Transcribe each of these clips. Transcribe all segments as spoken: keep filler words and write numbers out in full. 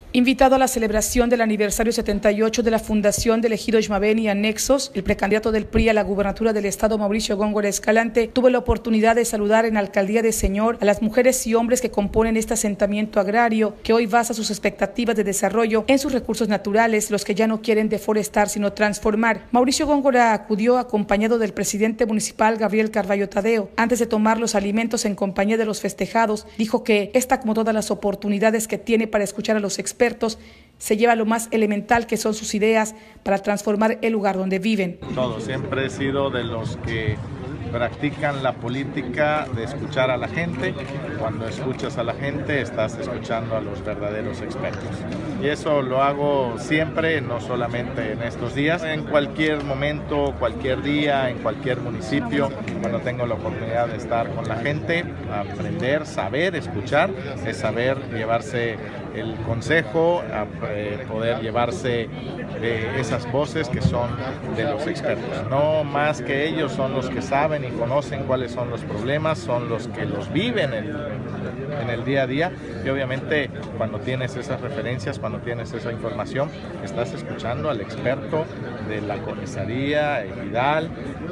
Invitado a la celebración del aniversario setenta y ocho de la fundación del Ejido Xmabén y Anexos, el precandidato del P R I a la gubernatura del estado, Mauricio Góngora Escalante, tuvo la oportunidad de saludar en la alcaldía de Señor a las mujeres y hombres que componen este asentamiento agrario, que hoy basa sus expectativas de desarrollo en sus recursos naturales, los que ya no quieren deforestar sino transformar. Mauricio Góngora acudió acompañado del presidente municipal, Gabriel Carballo Tadeo. Antes de tomar los alimentos en compañía de los festejados, dijo que esta, como todas las oportunidades que tiene para escuchar a los expertos, expertos, se lleva lo más elemental que son sus ideas para transformar el lugar donde viven. Todo, siempre he sido de los que practican la política de escuchar a la gente. Cuando escuchas a la gente, estás escuchando a los verdaderos expertos. Y eso lo hago siempre, no solamente en estos días, en cualquier momento, cualquier día, en cualquier municipio, cuando tengo la oportunidad de estar con la gente, aprender, saber, escuchar, es saber llevarse el consejo, a poder llevarse de esas voces que son de los expertos. No más que ellos, son los que saben y conocen cuáles son los problemas, son los que los viven en, en el día a día, y obviamente cuando tienes esas referencias, cuando tienes esa información, estás escuchando al experto de la comisaría ejidal,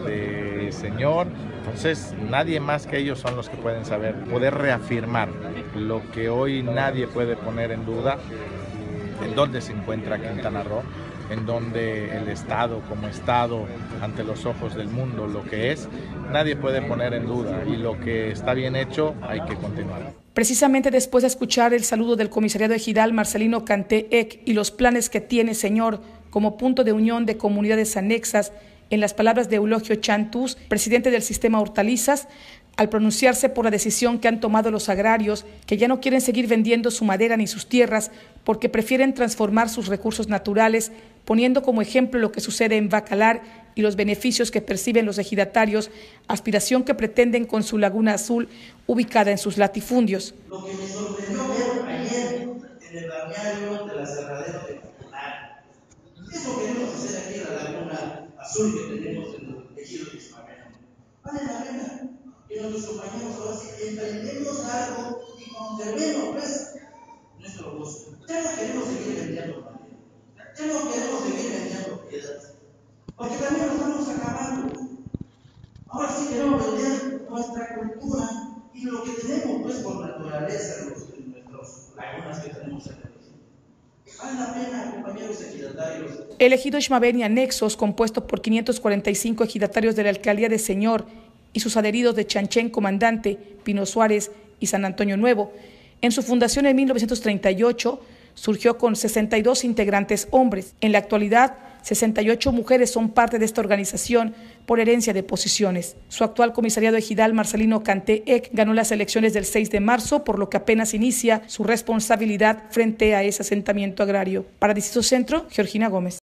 de Señor. Entonces nadie más que ellos son los que pueden saber, poder reafirmar lo que hoy nadie puede poner en duda, en dónde se encuentra Quintana Roo, en donde el Estado como Estado ante los ojos del mundo lo que es, nadie puede poner en duda, y lo que está bien hecho hay que continuar. Precisamente después de escuchar el saludo del comisariado ejidal Marcelino Canté Eck y los planes que tiene Señor como punto de unión de comunidades anexas, en las palabras de Eulogio Chantús, presidente del sistema Hortalizas, al pronunciarse por la decisión que han tomado los agrarios, que ya no quieren seguir vendiendo su madera ni sus tierras porque prefieren transformar sus recursos naturales, poniendo como ejemplo lo que sucede en Bacalar y los beneficios que perciben los ejidatarios, aspiración que pretenden con su Laguna Azul ubicada en sus latifundios. Lo que me sorprendió ver ayer en el balneario de la Cerradera de Bacalar, eso queremos hacer aquí en la Laguna Azul que tenemos en el Ejido de Xmabén. Vale la pena que nuestros compañeros ahora sí emprendemos algo y conservemos pues nuestro gozo. Ya no queremos seguir vendiendo madera, ya no queremos seguir vendiendo piedras, porque también nos estamos acabando. Ahora sí queremos vender nuestra cultura y lo que tenemos pues por naturaleza en, los, en nuestras lagunas que tenemos en el país. Vale la pena, compañeros ejidatarios. El Ejido Xmabén y Anexos, compuesto por quinientos cuarenta y cinco ejidatarios de la alcaldía de Señor y sus adheridos de Chanchén, Comandante, Pino Suárez y San Antonio Nuevo, en su fundación en mil novecientos treinta y ocho surgió con sesenta y dos integrantes hombres. En la actualidad, sesenta y ocho mujeres son parte de esta organización por herencia de posiciones. Su actual comisariado ejidal, Marcelino Canté Eck, ganó las elecciones del seis de marzo, por lo que apenas inicia su responsabilidad frente a ese asentamiento agrario. Para Distrito Centro, Georgina Gómez.